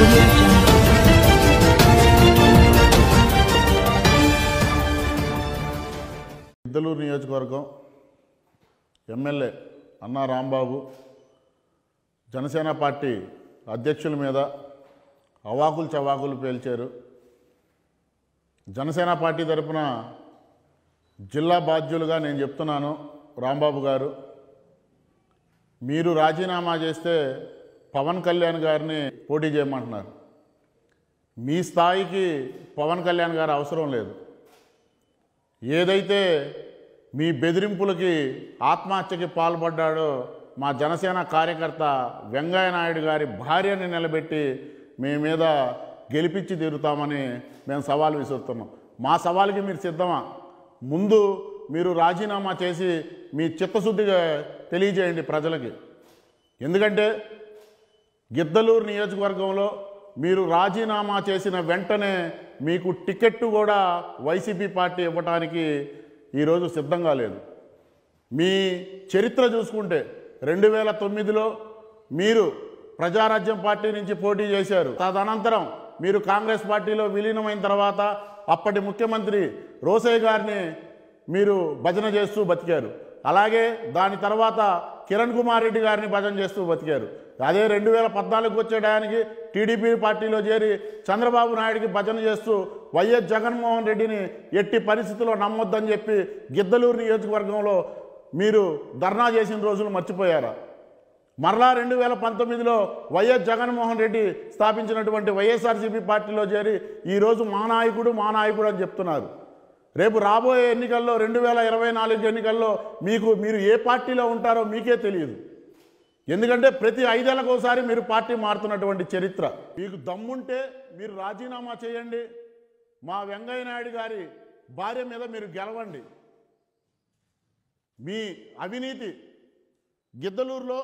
audio jungle. Giddalur నియోజకవర్గం MLA అన్నా Rambabu Janasena party అధ్యక్షుల మీద అవాకులు చవాకులు పేల్చారు. జనసేన పార్టీ తరపున జిల్లా బాధ్యులుగా నేను చెప్తున్నాను, రాంబాబు గారు మీరు రాజీనామా చేస్తే పవన్ కళ్యాణ్ గారిని పోటీ చేయమంటున్నారు. మీ స్థాయికి పవన్ కళ్యాణ్ గారు అవసరం లేదు. ఏదైతే మీ బెదిరింపులకి ఆత్మహత్యకి పాల్పడ్డాడో మా జనసేన కార్యకర్త వెంగయ్య నాయుడు గారి భార్యని నిలబెట్టి మీ మీద గెలిపించి తీరుతామని మేము సవాల్ విసురుతున్నాం. మా సవాల్కి మీరు సిద్ధమా? ముందు మీరు రాజీనామా చేసి మీ చిత్తశుద్ధిగా తెలియజేయండి ప్రజలకి. ఎందుకంటే గిద్దలూరు నియోజకవర్గంలో మీరు రాజీనామా చేసిన వెంటనే మీకు టికెట్టు కూడా వైసీపీ పార్టీ ఇవ్వటానికి ఈరోజు సిద్ధంగా లేదు. మీ చరిత్ర చూసుకుంటే 2009లో మీరు ప్రజారాజ్యం పార్టీ నుంచి పోటీ చేశారు. తదనంతరం మీరు కాంగ్రెస్ పార్టీలో విలీనమైన తర్వాత అప్పటి ముఖ్యమంత్రి రోసయ్య గారిని మీరు భజన చేస్తూ బతికారు. అలాగే దాని తర్వాత కిరణ్ కుమార్ రెడ్డి గారిని భజన చేస్తూ బతికారు. అదే 2014 వచ్చేటానికి టీడీపీ పార్టీలో చేరి చంద్రబాబు నాయుడికి భజన చేస్తూ వైఎస్ జగన్మోహన్ రెడ్డిని ఎట్టి పరిస్థితుల్లో నమ్మొద్దని చెప్పి గిద్దలూరు నియోజకవర్గంలో మీరు ధర్నా చేసిన రోజులు మర్చిపోయారా? మరలా 2019లో వైఎస్ జగన్మోహన్ రెడ్డి స్థాపించినటువంటి వైఎస్ఆర్సీపీ పార్టీలో చేరి ఈరోజు మా నాయకుడు అని చెప్తున్నారు. రేపు రాబోయే ఎన్నికల్లో 2024 ఎన్నికల్లో మీరు ఏ పార్టీలో ఉంటారో మీకే తెలియదు. ఎందుకంటే ప్రతి 5 ఏళ్లకు ఒకసారి మీరు పార్టీ మారుతున్నటువంటి చరిత్ర. మీకు దమ్ముంటే మీరు రాజీనామా చేయండి, మా వెంగయ్య నాయుడు గారి భార్య మీద మీరు గెలవండి. మీ అవినీతి గిద్దలూరులో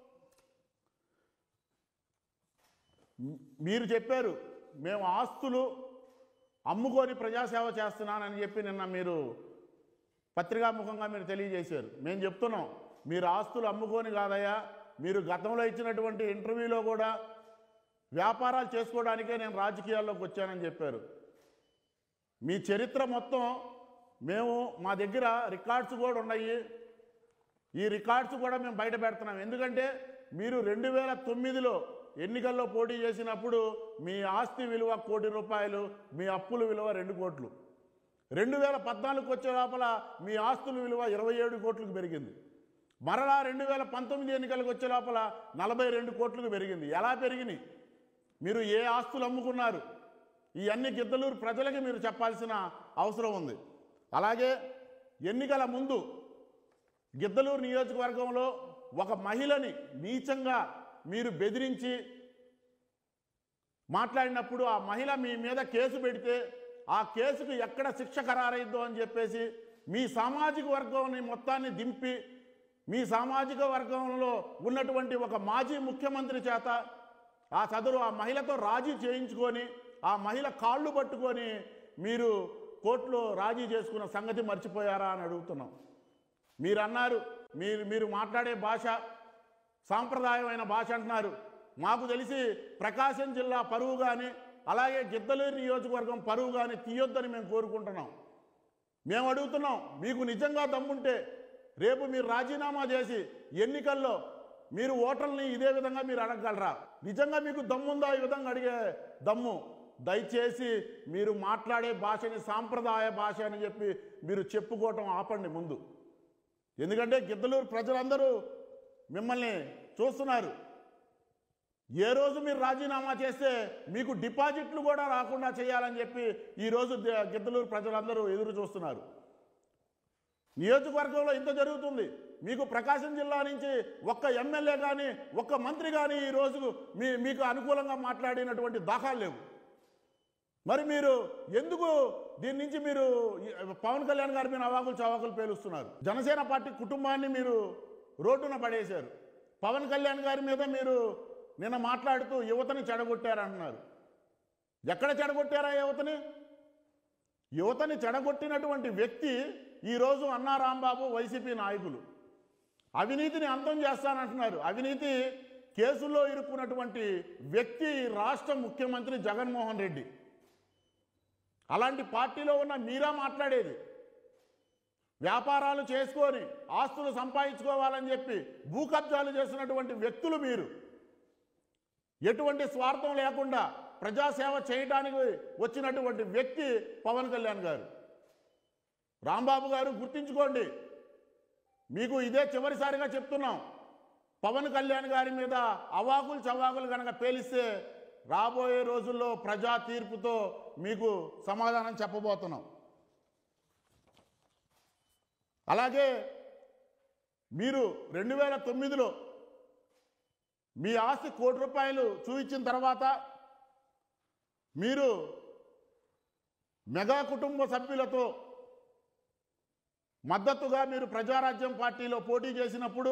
మీరు చెప్పారు, మేము ఆస్తులు అమ్ముకొని ప్రజాసేవ చేస్తున్నానని చెప్పి నిన్న మీరు పత్రికాముఖంగా మీరు తెలియజేశారు. మేము చెప్తున్నాం, మీరు ఆస్తులు అమ్ముకొని కాదయ్యా, మీరు గతంలో ఇచ్చినటువంటి ఇంటర్వ్యూలో కూడా వ్యాపారాలు చేసుకోవడానికే నేను రాజకీయాల్లోకి వచ్చానని చెప్పారు. మీ చరిత్ర మొత్తం మా దగ్గర రికార్డ్స్ కూడా ఉన్నాయి. ఈ రికార్డ్స్ కూడా మేము బయట పెడుతున్నాం. ఎందుకంటే మీరు 2009లో ఎన్నికల్లో పోటీ చేసినప్పుడు మీ ఆస్తి విలువ 1 కోటి రూపాయలు, మీ అప్పుల విలువ 2 కోట్లు. 2014 వచ్చే లోపల మీ ఆస్తుల విలువ 27 కోట్లకు పెరిగింది. మరలా 2019 ఎన్నికలకు వచ్చే లోపల 42 కోట్లకు పెరిగింది. ఎలా పెరిగినాయి? మీరు ఏ ఆస్తులు అమ్ముకున్నారు? ఇవన్నీ గిద్దలూరు ప్రజలకి మీరు చెప్పాల్సిన అవసరం ఉంది. అలాగే ఎన్నికల ముందు గిద్దలూరు నియోజకవర్గంలో ఒక మహిళని నీచంగా మీరు బెదిరించి మాట్లాడినప్పుడు ఆ మహిళ మీ మీద కేసు పెడితే ఆ కేసుకు ఎక్కడ శిక్ష ఖరారైద్దో అని చెప్పేసి మీ సామాజిక వర్గాన్ని మొత్తాన్ని దింపి మీ సామాజిక వర్గంలో ఉన్నటువంటి ఒక మాజీ ముఖ్యమంత్రి చేత ఆ మహిళతో రాజీ చేయించుకొని ఆ మహిళ కాళ్ళు పట్టుకొని మీరు కోర్టులో రాజీ చేసుకున్న సంగతి మర్చిపోయారా అని అడుగుతున్నాం. మీరు అన్నారు మీరు మాట్లాడే భాష సాంప్రదాయమైన భాష అంటున్నారు. మాకు తెలిసి ప్రకాశం జిల్లా పరువు కానీ అలాగే గిద్దలూరు నియోజకవర్గం పరువు కానీ తీయొద్దని మేము కోరుకుంటున్నాం. మేము అడుగుతున్నాం, మీకు నిజంగా దమ్ముంటే రేపు మీరు రాజీనామా చేసి ఎన్నికల్లో మీరు ఓటర్లని ఇదే విధంగా మీరు అడగగలరా? నిజంగా మీకు దమ్ముందా ఈ విధంగా అడిగే దమ్ము? దయచేసి మీరు మాట్లాడే భాషని సాంప్రదాయ భాష అని చెప్పి మీరు చెప్పుకోవటం ఆపండి ముందు. ఎందుకంటే గిద్దలూరు ప్రజలందరూ మిమ్మల్ని చూస్తున్నారు. ఏ రోజు మీరు రాజీనామా చేస్తే మీకు డిపాజిట్లు కూడా రాకుండా చేయాలని చెప్పి ఈరోజు గిద్దలూరు ప్రజలందరూ ఎదురు చూస్తున్నారు. నియోజకవర్గంలో ఇంత జరుగుతుంది, మీకు ప్రకాశం జిల్లా నుంచి ఒక్క ఎమ్మెల్యే కానీ ఒక్క మంత్రి కానీ ఈరోజు మీకు అనుకూలంగా మాట్లాడినటువంటి దాఖలు లేవు. మరి మీరు ఎందుకు దీని నుంచి మీరు పవన్ కళ్యాణ్ గారి మీద అవాకులు చవాకులు పేలుస్తున్నారు? జనసేన పార్టీ కుటుంబాన్ని మీరు రోడ్డున పడేశారు. పవన్ కళ్యాణ్ గారి మీద మీరు నిన్న మాట్లాడుతూ యువతని చెడగొట్టారంటున్నారు. ఎక్కడ చెడగొట్టారా యువతని? యువతని చెడగొట్టినటువంటి వ్యక్తి ఈరోజు అన్నా రాంబాబు వైసీపీ నాయకులు. అవినీతిని అంతం చేస్తానంటున్నారు. అవినీతి కేసుల్లో ఇరుక్కున్నటువంటి వ్యక్తి రాష్ట్ర ముఖ్యమంత్రి జగన్మోహన్ రెడ్డి. అలాంటి పార్టీలో ఉన్న మీరా మాట్లాడేది? వ్యాపారాలు చేసుకొని ఆస్తులు సంపాదించుకోవాలని చెప్పి భూ కబ్జాలు చేసినటువంటి వ్యక్తులు మీరు. ఎటువంటి స్వార్థం లేకుండా ప్రజాసేవ చేయడానికి వచ్చినటువంటి వ్యక్తి పవన్ కళ్యాణ్ గారు. రాంబాబు గారు గుర్తించుకోండి, మీకు ఇదే చివరిసారిగా చెప్తున్నాం. పవన్ కళ్యాణ్ గారి మీద అవాకులు చవాకులు కనుక పేలిస్తే రాబోయే రోజుల్లో ప్రజా తీర్పుతో మీకు సమాధానం చెప్పబోతున్నాం. అలాగే మీరు 2009లో మీ ఆస్తి ₹1 కోటి చూపించిన తర్వాత మీరు మెగా కుటుంబ సభ్యులతో మద్దతుగా మీరు ప్రజారాజ్యం పార్టీలో పోటీ చేసినప్పుడు,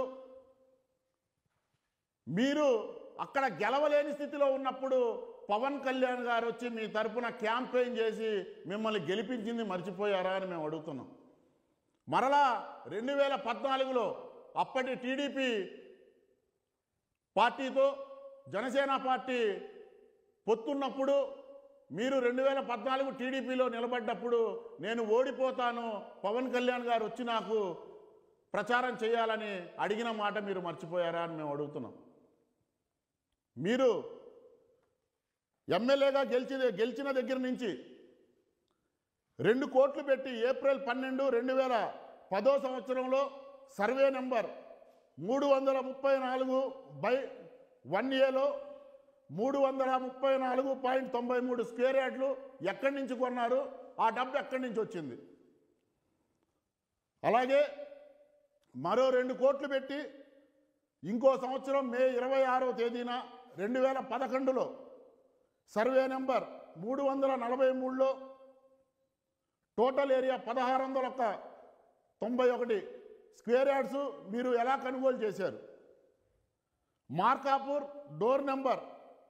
మీరు అక్కడ గెలవలేని స్థితిలో ఉన్నప్పుడు పవన్ కళ్యాణ్ గారు వచ్చి మీ తరపున క్యాంపెయిన్ చేసి మిమ్మల్ని గెలిపించింది మర్చిపోయారా అని మేము అడుగుతున్నాం. మరలా 2014లో అప్పటి టీడీపీ పార్టీతో జనసేన పార్టీ పొత్తున్నప్పుడు మీరు 2014 టీడీపీలో నిలబడ్డప్పుడు నేను ఓడిపోతాను, పవన్ కళ్యాణ్ గారు వచ్చి నాకు ప్రచారం చేయాలని అడిగిన మాట మీరు మర్చిపోయారా అని మేము అడుగుతున్నాం. మీరు ఎమ్మెల్యేగా గెలిచిన దగ్గర నుంచి 2 కోట్లు పెట్టి ఏప్రిల్ 12, 2010 సంవత్సరంలో సర్వే నెంబర్ 334/1Aలో 334.93 స్క్వేర్ యార్డ్లు ఎక్కడి నుంచి కొన్నారు? ఆ డబ్బు ఎక్కడి నుంచి వచ్చింది? అలాగే మరో 2 కోట్లు పెట్టి ఇంకో సంవత్సరం మే 26వ తేదీన 2011లో సర్వే నెంబర్ 343లో టోటల్ ఏరియా 1691 స్క్వేర్ యార్డ్స్ మీరు ఎలా కొనుగోలు చేశారు? మార్కాపూర్ డోర్ నెంబర్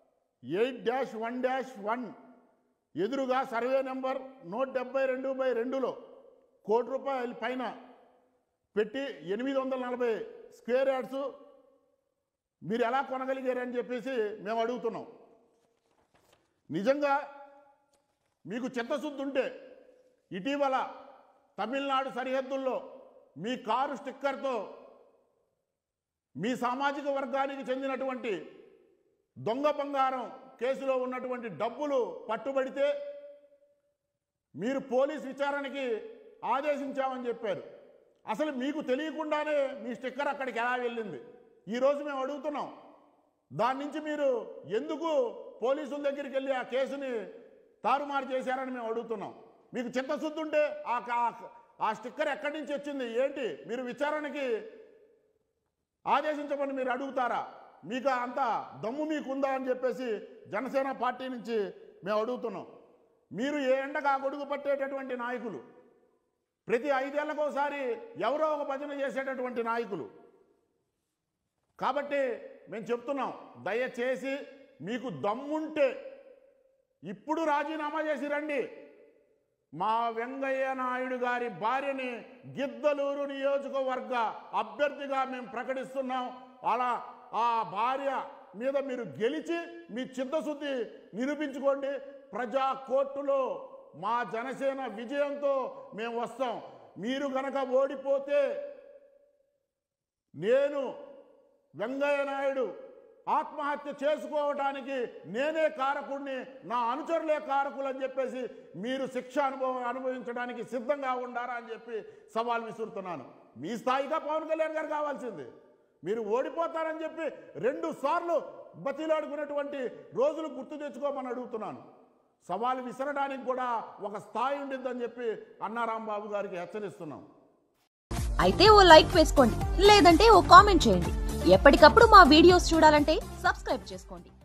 8-1-1 ఎదురుగా సర్వే నెంబర్ 172/2లో ₹1 కోటి పైన పెట్టి 840 స్క్వేర్ యార్డ్స్ మీరు ఎలా కొనగలిగారని చెప్పేసి మేము అడుగుతున్నాం. నిజంగా మీకు చిత్తశుద్ధి ఉంటే ఇటీవల తమిళనాడు సరిహద్దుల్లో మీ కారు స్టిక్కర్తో మీ సామాజిక వర్గానికి చెందినటువంటి దొంగ బంగారం కేసులో ఉన్నటువంటి డబ్బులు పట్టుబడితే మీరు పోలీస్ విచారణకి ఆదేశించామని చెప్పారు. అసలు మీకు తెలియకుండానే మీ స్టిక్కర్ అక్కడికి ఎలా వెళ్ళింది? ఈరోజు మేము అడుగుతున్నాం, దాని నుంచి మీరు ఎందుకు పోలీసుల దగ్గరికి వెళ్ళి ఆ కేసుని తారుమారు చేశారని మేము అడుగుతున్నాం. మీకు చిత్తశుద్ధి ఉంటే ఆ స్టిక్కర్ ఎక్కడి నుంచి వచ్చింది ఏంటి మీరు విచారణకి ఆదేశించమని మీరు అడుగుతారా? మీకు అంత దమ్ము మీకుందా అని చెప్పేసి జనసేన పార్టీ నుంచి మేము అడుగుతున్నాం. మీరు ఏ ఎండగా గొడుగు పట్టేటటువంటి నాయకులు, ప్రతి 5 ఏళ్లకోసారి ఎవరో ఒక భజన చేసేటటువంటి నాయకులు. కాబట్టి మేము చెప్తున్నాం, దయచేసి మీకు దమ్ముంటే ఇప్పుడు రాజీనామా చేసి రండి. మా వెంగయ్య నాయుడు గారి భార్యని గిద్దలూరు నియోజకవర్గ అభ్యర్థిగా మేము ప్రకటిస్తున్నాం. అలా ఆ భార్య మీద మీరు గెలిచి మీ చిత్తశుద్ధి నిరూపించుకోండి. ప్రజా కోర్టులో మా జనసేన విజయంతో మేము వస్తాం. మీరు గనక ఓడిపోతే నేను వెంగయ్య నాయుడు ఆత్మహత్య చేసుకోవడానికి నేనే కారకుడిని, నా అనుచరులే కారకులు అని చెప్పేసి మీరు శిక్ష అనుభవించడానికి సిద్ధంగా ఉండారా అని చెప్పి సవాల్ విసురుతున్నాను. మీ స్థాయిగా పవన్ కళ్యాణ్ గారు కావాల్సింది. మీరు ఓడిపోతారని చెప్పి 2 సార్లు బతిలాడుకున్నటువంటి రోజులు గుర్తు తెచ్చుకోమని అడుగుతున్నాను. సవాల్ విసరడానికి కూడా ఒక స్థాయి ఉండిద్దని చెప్పి అన్నారాంబాబు గారికి హెచ్చరిస్తున్నాం. అయితే ఓ లైక్ వేసుకోండి, లేదంటే ఓ కామెంట్ చేయండి. ఎప్పటికప్పుడు మా వీడియోస్ చూడాలంటే సబ్స్క్రైబ్ చేసుకోండి.